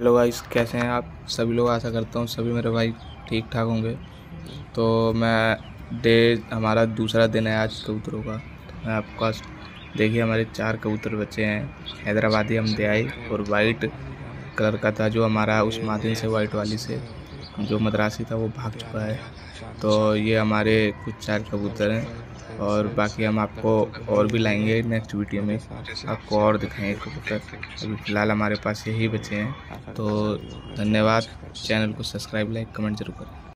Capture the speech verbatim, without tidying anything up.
Hello guys, कैसे हैं आप सभी लोग। आशा करता हूँ सभी मेरे भाई ठीक ठाक होंगे। तो मैं डे हमारा दूसरा दिन है आज कबूतरों का। तो मैं आपके पास देखिए हमारे चार कबूतर बचे हैं। हैदराबादी हमदयाई और वाइट कलर का था जो हमारा उस मादिन से वाइट वाली से जो मद्रासी था वो भाग चुका है। तो ये हमारे कुछ चार कबूतर हैं और बाकी हम आपको और भी लाएंगे नेक्स्ट वीडियो में, आपको और दिखाएंगे कबूतर। अभी फ़िलहाल हमारे पास यही बचे हैं। तो धन्यवाद। चैनल को सब्सक्राइब, लाइक, कमेंट जरूर करें।